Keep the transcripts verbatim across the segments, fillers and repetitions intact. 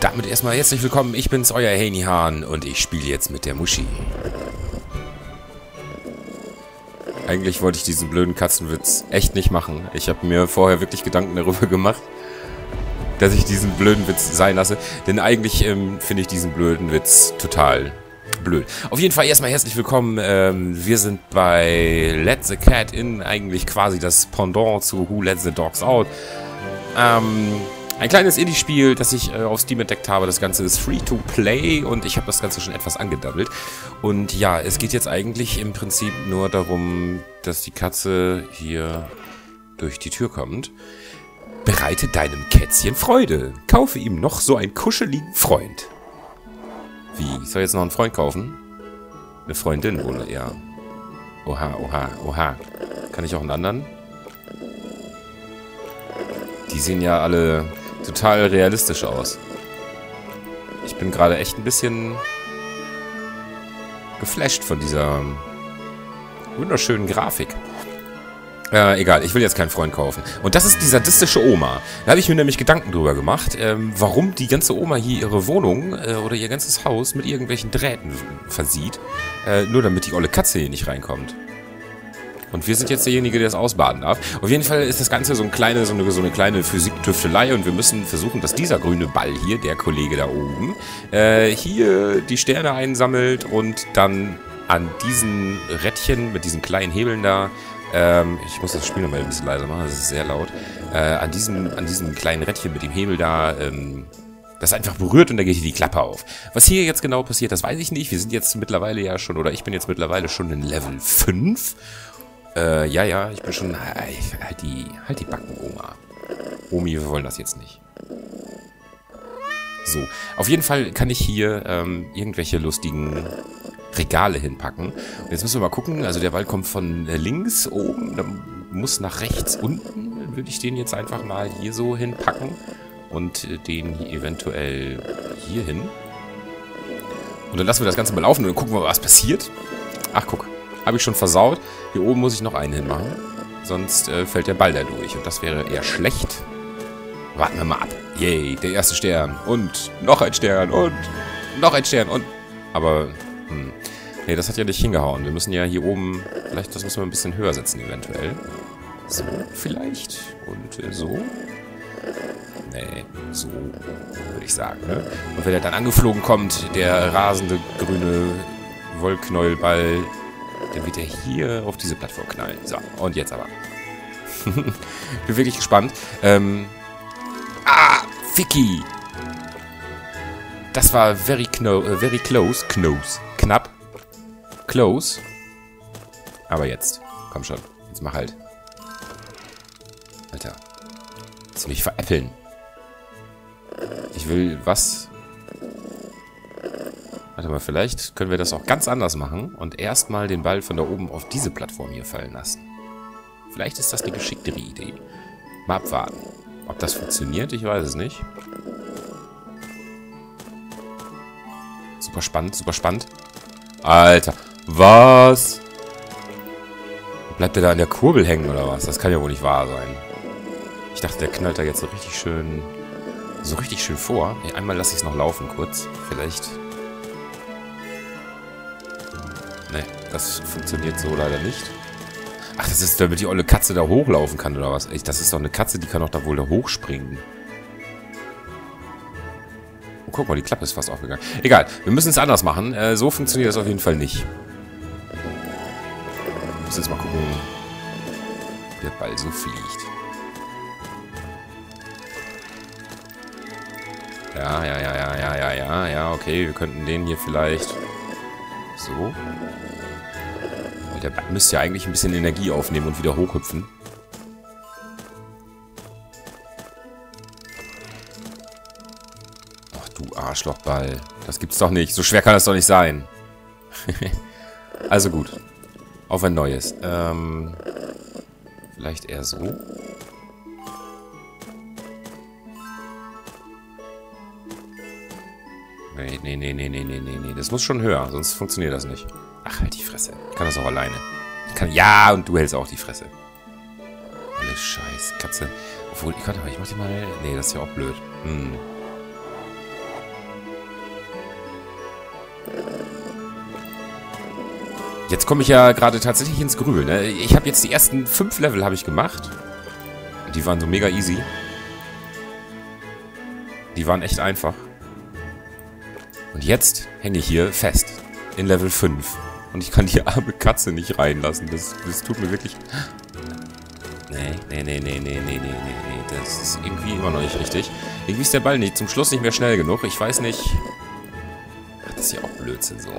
damit erstmal herzlich willkommen. Ich bin's, euer Haneyhahn und ich spiele jetzt mit der Muschi. Eigentlich wollte ich diesen blöden Katzenwitz echt nicht machen. Ich habe mir vorher wirklich Gedanken darüber gemacht, dass ich diesen blöden Witz sein lasse. Denn eigentlich ähm, finde ich diesen blöden Witz total blöd. Auf jeden Fall erstmal herzlich willkommen. Ähm, wir sind bei Let the Cat In, eigentlich quasi das Pendant zu Who Let the Dogs Out. Ähm... Ein kleines Indie-Spiel, das ich äh, auf Steam entdeckt habe. Das Ganze ist Free-to-Play und ich habe das Ganze schon etwas angedaddelt. Und ja, es geht jetzt eigentlich im Prinzip nur darum, dass die Katze hier durch die Tür kommt. Bereite deinem Kätzchen Freude. Kaufe ihm noch so einen kuscheligen Freund. Wie? Ich soll jetzt noch einen Freund kaufen? Eine Freundin wohl eher. Oha, oha, oha. Kann ich auch einen anderen? Die sehen ja alle total realistisch aus. Ich bin gerade echt ein bisschen geflasht von dieser wunderschönen Grafik. Äh, egal, ich will jetzt keinen Freund kaufen. Und das ist die sadistische Oma. Da habe ich mir nämlich Gedanken drüber gemacht, ähm, warum die ganze Oma hier ihre Wohnung äh, oder ihr ganzes Haus mit irgendwelchen Drähten versieht. Äh, nur damit die olle Katze hier nicht reinkommt. Und wir sind jetzt derjenige, der das ausbaden darf. Auf jeden Fall ist das Ganze so, ein kleine, so, eine, so eine kleine Physiktüftelei und wir müssen versuchen, dass dieser grüne Ball hier, der Kollege da oben, äh, hier die Sterne einsammelt und dann an diesen Rädchen mit diesen kleinen Hebeln da, ähm, ich muss das Spiel nochmal ein bisschen leiser machen, das ist sehr laut, äh, an diesem, an diesem kleinen Rädchen mit dem Hebel da, ähm, das einfach berührt und da geht hier die Klappe auf. Was hier jetzt genau passiert, das weiß ich nicht. Wir sind jetzt mittlerweile ja schon, oder ich bin jetzt mittlerweile schon in Level fünf. Äh, ja, ja, ich bin schon... Halt die, halt die Backen, Oma. Omi, wir wollen das jetzt nicht. So, auf jeden Fall kann ich hier ähm, irgendwelche lustigen Regale hinpacken. Und jetzt müssen wir mal gucken, also der Ball kommt von links oben, dann muss nach rechts unten. Dann würde ich den jetzt einfach mal hier so hinpacken und den hier eventuell hier hin. Und dann lassen wir das Ganze mal laufen und dann gucken wir, was passiert. Ach, guck. Habe ich schon versaut. Hier oben muss ich noch einen hinmachen. Sonst äh, fällt der Ball da durch. Und das wäre eher schlecht. Warten wir mal ab. Yay, der erste Stern. Und noch ein Stern. Und noch ein Stern. Und... Aber, hm. Nee, das hat ja nicht hingehauen. Wir müssen ja hier oben... Vielleicht, das müssen wir ein bisschen höher setzen, eventuell. So, vielleicht. Und äh, so. Nee, so würde ich sagen, ne? Und wenn er dann angeflogen kommt, der rasende grüne Wollknäuelball... Dann wird er hier auf diese Plattform knallen. So, und jetzt aber. Bin wirklich gespannt. Ähm. Ah, Vicky! Das war very, kno äh, very close. Close. Knapp. Close. Aber jetzt. Komm schon. Jetzt mach halt. Alter. Willst du mich veräppeln? Ich will was... Warte mal, vielleicht können wir das auch ganz anders machen und erstmal den Ball von da oben auf diese Plattform hier fallen lassen. Vielleicht ist das eine geschicktere Idee. Mal abwarten. Ob das funktioniert, ich weiß es nicht. Super spannend, super spannend. Alter, was? Bleibt der da an der Kurbel hängen oder was? Das kann ja wohl nicht wahr sein. Ich dachte, der knallt da jetzt so richtig schön, so richtig schön vor. Einmal lasse ich es noch laufen kurz. Vielleicht... Ne, das funktioniert so leider nicht. Ach, das ist, damit die olle Katze da hochlaufen kann, oder was? Ey, das ist doch eine Katze, die kann doch da wohl da hochspringen. Oh, guck mal, die Klappe ist fast aufgegangen. Egal, wir müssen es anders machen. Äh, so funktioniert das auf jeden Fall nicht. Ich muss jetzt mal gucken, wie der Ball so fliegt. Ja, ja, ja, ja, ja, ja, ja, ja, okay, wir könnten den hier vielleicht... So. Der Ball müsste ja eigentlich ein bisschen Energie aufnehmen und wieder hochhüpfen. Ach du Arschlochball. Das gibt's doch nicht. So schwer kann das doch nicht sein. Also gut. Auf ein neues. Ähm, vielleicht eher so. Nee, nee, nee, nee, nee, nee, nee, nee. Das muss schon höher, sonst funktioniert das nicht. Ach, halt die Fresse. Ich kann das auch alleine. Ich kann... Ja, und du hältst auch die Fresse. Alle Scheiß, Katze. Obwohl, ich kann... Ich mach die mal... Nee, das ist ja auch blöd. Hm. Jetzt komme ich ja gerade tatsächlich ins Grübeln. Ne? Ich habe jetzt die ersten fünf Level habe ich gemacht. Die waren so mega easy. Die waren echt einfach. Und jetzt hänge ich hier fest. In Level fünf. Und ich kann die arme Katze nicht reinlassen. Das, das tut mir wirklich... Nee, nee, nee, nee, nee, nee, nee, nee, nee. Das ist irgendwie immer noch nicht richtig. Irgendwie ist der Ball nicht, zum Schluss nicht mehr schnell genug. Ich weiß nicht... Ach, das ist ja auch Blödsinn so.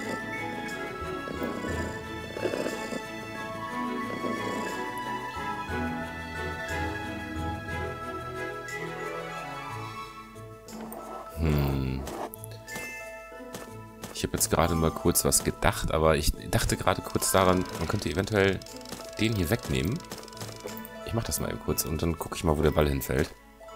Hm. Ich habe jetzt gerade mal kurz was gedacht, aber ich dachte gerade kurz daran, man könnte eventuell den hier wegnehmen. Ich mache das mal eben kurz und dann gucke ich mal, wo der Ball hinfällt.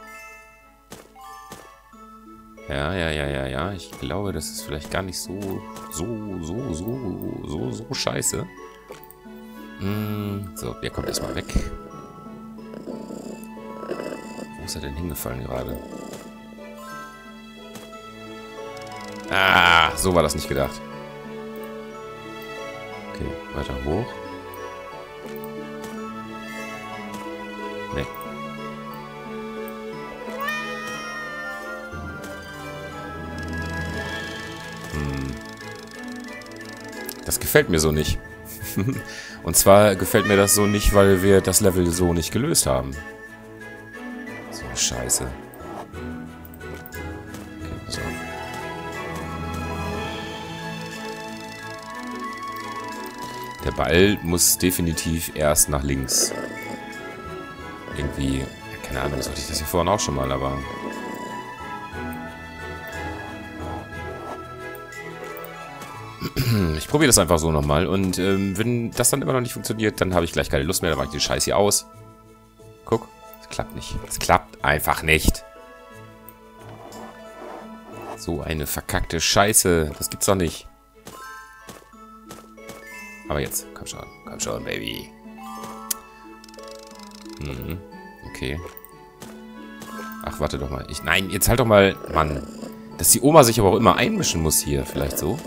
Ja, ja, ja, ja, ja. Ich glaube, das ist vielleicht gar nicht so, so, so, so, so, so scheiße. Hm, so, der kommt erstmal weg. Wo ist er denn hingefallen gerade? Ah, so war das nicht gedacht. Okay, weiter hoch. Nee. Hm. Das gefällt mir so nicht. Und zwar gefällt mir das so nicht, weil wir das Level so nicht gelöst haben. So eine Scheiße. Okay, pass auf. Der Ball muss definitiv erst nach links. Irgendwie, ja, keine Ahnung, das hatte ich das hier vorhin auch schon mal, aber... Ich probiere das einfach so nochmal und ähm, wenn das dann immer noch nicht funktioniert, dann habe ich gleich keine Lust mehr, dann mache ich den Scheiß hier aus. Guck, es klappt nicht. Es klappt einfach nicht. So eine verkackte Scheiße, das gibt's doch nicht. Aber jetzt, komm schon, komm schon, Baby. Hm, okay. Ach, warte doch mal. Ich, nein, jetzt halt doch mal, Mann. Dass die Oma sich aber auch immer einmischen muss hier, vielleicht so.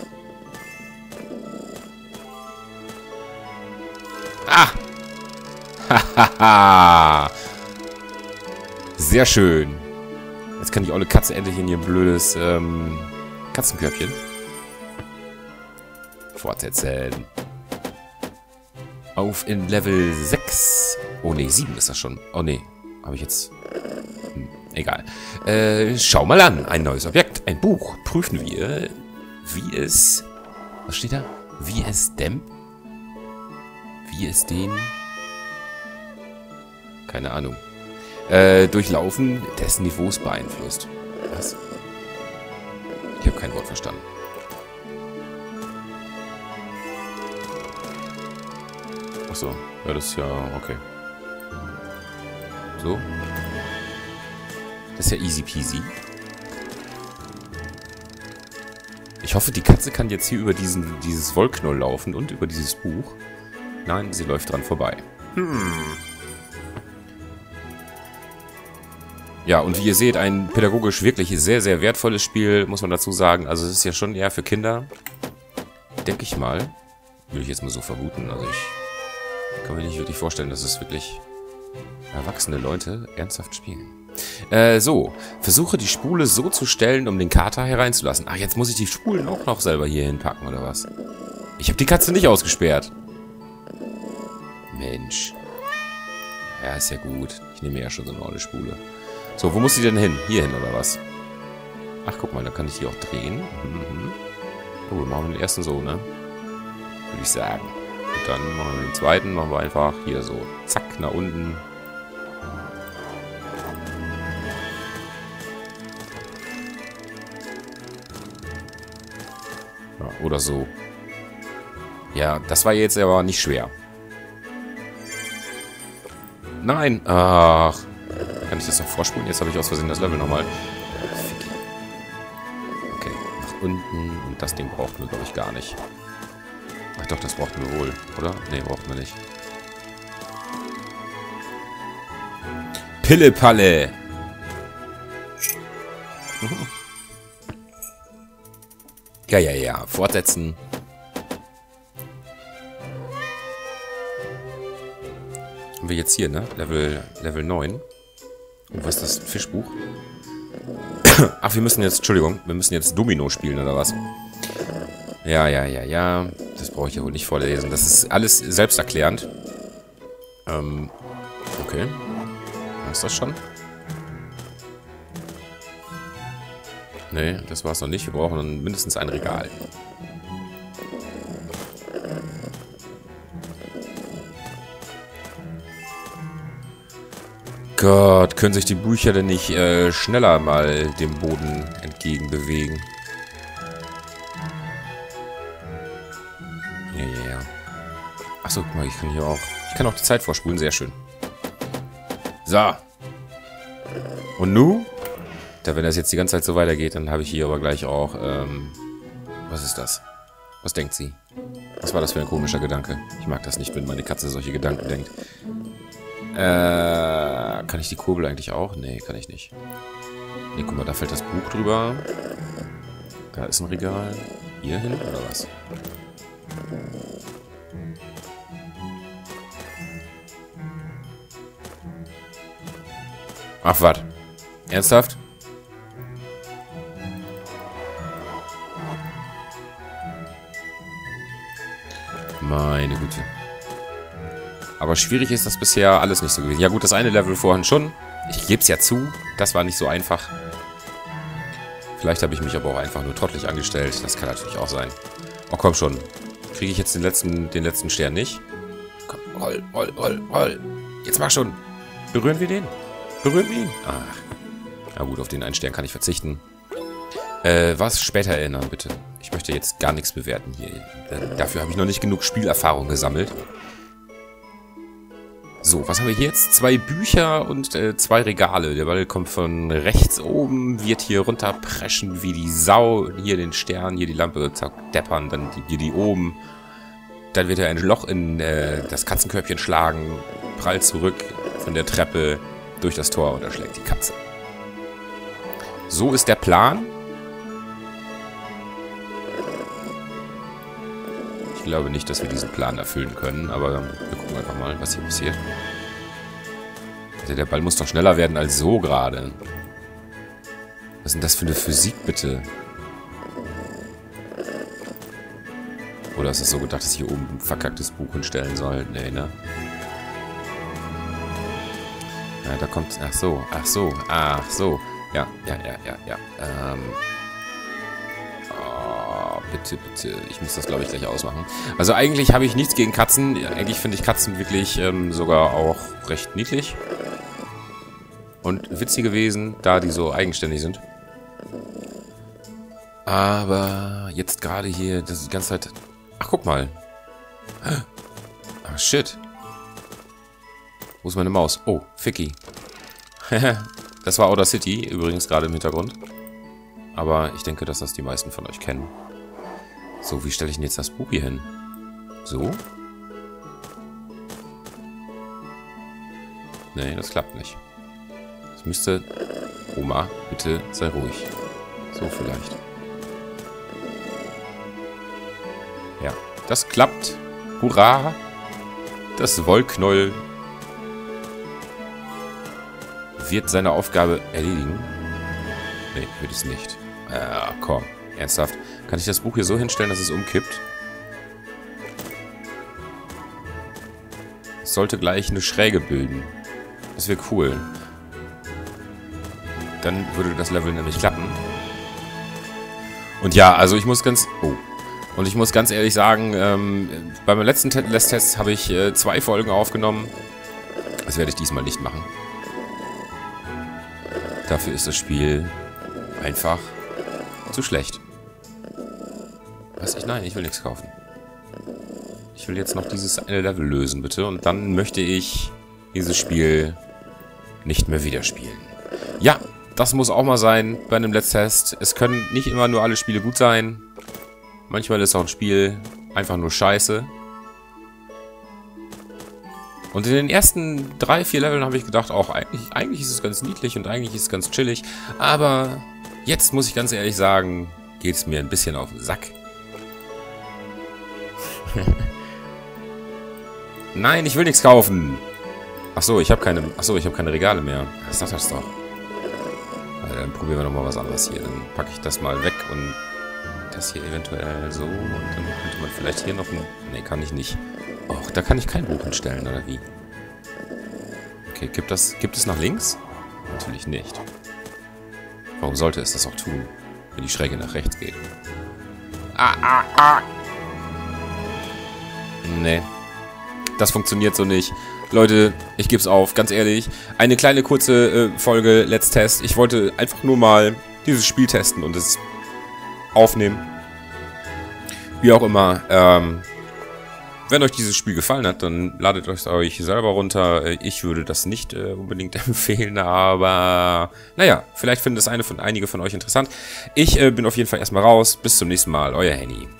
Ah! Hahaha! Sehr schön. Jetzt kann die olle Katze endlich in ihr blödes ähm, Katzenkörbchen. Fortsetzen. Auf in Level sechs. Oh ne, sieben ist das schon. Oh ne, habe ich jetzt... Hm, egal. Äh, schau mal an. Ein neues Objekt. Ein Buch. Prüfen wir, wie es... Was steht da? Wie es dämmt? Wie es den... Keine Ahnung. Äh, Durchlaufen des Niveaus beeinflusst. Was? Ich habe kein Wort verstanden. Achso, ja, das ist ja okay. So. Das ist ja easy peasy. Ich hoffe, die Katze kann jetzt hier über diesen, dieses Wollknoll laufen und über dieses Buch. Nein, sie läuft dran vorbei. Hm. Ja, und wie ihr seht, ein pädagogisch wirklich sehr, sehr wertvolles Spiel, muss man dazu sagen. Also es ist ja schon eher für Kinder. Denke ich mal. Würde ich jetzt mal so vermuten. Also ich kann mir nicht wirklich vorstellen, dass es wirklich erwachsene Leute ernsthaft spielen. Äh, so. Versuche die Spule so zu stellen, um den Kater hereinzulassen. Ach, jetzt muss ich die Spulen auch noch selber hier hinpacken, oder was? Ich habe die Katze nicht ausgesperrt. Mensch. Ja, ist ja gut. Ich nehme ja schon so eine olle Spule. So, wo muss sie denn hin? Hier hin, oder was? Ach, guck mal, da kann ich die auch drehen. Mhm. Oh, machen wir den ersten so, ne? Würde ich sagen. Und dann machen wir den zweiten, machen wir einfach hier so. Zack, nach unten. Ja, oder so. Ja, das war jetzt aber nicht schwer. Nein! Ach. Kann ich das noch vorspulen? Jetzt habe ich aus Versehen das Level nochmal. Okay, nach unten. Und das Ding brauchten wir, glaube ich, gar nicht. Ach doch, das brauchten wir wohl, oder? Ne, brauchten wir nicht. Pille-Palle! Ja, ja, ja. Fortsetzen. wir jetzt hier, ne? Level, Level neun. Und was ist das? Fischbuch? Ach, wir müssen jetzt, Entschuldigung, wir müssen jetzt Domino spielen, oder was? Ja, ja, ja, ja. Das brauche ich ja wohl nicht vorlesen. Das ist alles selbsterklärend. Ähm, okay. Was ist das schon? Nee, das war es noch nicht. Wir brauchen dann mindestens ein Regal. Gott, können sich die Bücher denn nicht äh, schneller mal dem Boden entgegenbewegen? Ja, ja, ja. Achso, guck mal, ich kann hier auch... Ich kann auch die Zeit vorspulen, sehr schön. So. Und nu? Da, wenn das jetzt die ganze Zeit so weitergeht, dann habe ich hier aber gleich auch... Ähm, was ist das? Was denkt sie? Was war das für ein komischer Gedanke? Ich mag das nicht, wenn meine Katze solche Gedanken denkt. Äh, kann ich die Kurbel eigentlich auch? Nee, kann ich nicht. Nee, guck mal, da fällt das Buch drüber. Da ist ein Regal. Hier hin, oder was? Ach, was? Ernsthaft? Meine Güte. Aber schwierig ist das bisher alles nicht so gewesen. Ja gut, das eine Level vorhin schon. Ich gebe es ja zu. Das war nicht so einfach. Vielleicht habe ich mich aber auch einfach nur trottelig angestellt. Das kann natürlich auch sein. Oh, komm schon. Kriege ich jetzt den letzten, den letzten Stern nicht? Komm, roll, roll, roll, roll. Jetzt mach schon. Berühren wir den? Berühren wir ihn? Ach. Na gut, auf den einen Stern kann ich verzichten. Äh, was später erinnern, bitte. Ich möchte jetzt gar nichts bewerten hier. Dafür habe ich noch nicht genug Spielerfahrung gesammelt. So, was haben wir hier jetzt? Zwei Bücher und äh, zwei Regale. Der Ball kommt von rechts oben, wird hier runterpreschen wie die Sau. Hier den Stern, hier die Lampe deppern, dann die, hier die oben. Dann wird er ein Loch in äh, das Katzenkörbchen schlagen, prallt zurück von der Treppe durch das Tor und erschlägt die Katze. So ist der Plan. Ich glaube nicht, dass wir diesen Plan erfüllen können, aber wir gucken einfach mal, was hier passiert. Also der Ball muss doch schneller werden als so gerade. Was ist denn das für eine Physik, bitte? Oder ist es so gedacht, dass ich hier oben ein verkacktes Buch hinstellen soll? Nee, ne? Ja, da kommt... Ach so, ach so, ach so. Ja, ja, ja, ja, ja. Ähm... Bitte, bitte. Ich muss das, glaube ich, gleich ausmachen. Also eigentlich habe ich nichts gegen Katzen. Eigentlich finde ich Katzen wirklich ähm, sogar auch recht niedlich. Und witzig gewesen, da die so eigenständig sind. Aber jetzt gerade hier, das ist die ganze Zeit... Ach, guck mal. Ah, shit. Wo ist meine Maus? Oh, Ficky. Das war Outer City, übrigens gerade im Hintergrund. Aber ich denke, dass das die meisten von euch kennen. So, wie stelle ich denn jetzt das Buch hier hin? So? Nee, das klappt nicht. Das müsste... Oma, bitte sei ruhig. So vielleicht. Ja, das klappt. Hurra! Das Wollknäuel wird seine Aufgabe erledigen. Nee, wird es nicht. Ah, komm. Ernsthaft. Kann ich das Buch hier so hinstellen, dass es umkippt? Es sollte gleich eine Schräge bilden. Das wäre cool. Dann würde das Level nämlich klappen. Und ja, also ich muss ganz... Oh. Und ich muss ganz ehrlich sagen, ähm, beim letzten Let's-Test habe ich äh, zwei Folgen aufgenommen. Das werde ich diesmal nicht machen. Dafür ist das Spiel einfach zu schlecht. Was? Ich, nein, ich will nichts kaufen. Ich will jetzt noch dieses eine Level lösen, bitte. Und dann möchte ich dieses Spiel nicht mehr wieder spielen. Ja, das muss auch mal sein bei einem Let's Test. Es können nicht immer nur alle Spiele gut sein. Manchmal ist auch ein Spiel einfach nur scheiße. Und in den ersten drei, vier Leveln habe ich gedacht, auch eigentlich, eigentlich ist es ganz niedlich und eigentlich ist es ganz chillig. Aber jetzt muss ich ganz ehrlich sagen, geht es mir ein bisschen auf den Sack. Nein, ich will nichts kaufen. Achso, ich habe keine. Achso, ich habe keine Regale mehr. Was sagt das doch? Also, dann probieren wir nochmal was anderes hier. Dann packe ich das mal weg und das hier eventuell so. Und dann könnte man vielleicht hier noch ein. Ne, kann ich nicht. Oh, da kann ich kein Buch hinstellen, oder wie? Okay, gibt das. Gibt es nach links? Natürlich nicht. Warum sollte es das auch tun, wenn die Schräge nach rechts geht? Ah, ah, ah! Nee. Das funktioniert so nicht. Leute, ich geb's auf, ganz ehrlich. Eine kleine kurze äh, Folge Let's Test. Ich wollte einfach nur mal dieses Spiel testen und es aufnehmen. Wie auch immer. Ähm, wenn euch dieses Spiel gefallen hat, dann ladet es euch selber runter. Ich würde das nicht äh, unbedingt empfehlen, aber naja, vielleicht finden das eine von, einige von euch interessant. Ich äh, bin auf jeden Fall erstmal raus. Bis zum nächsten Mal. Euer Henny.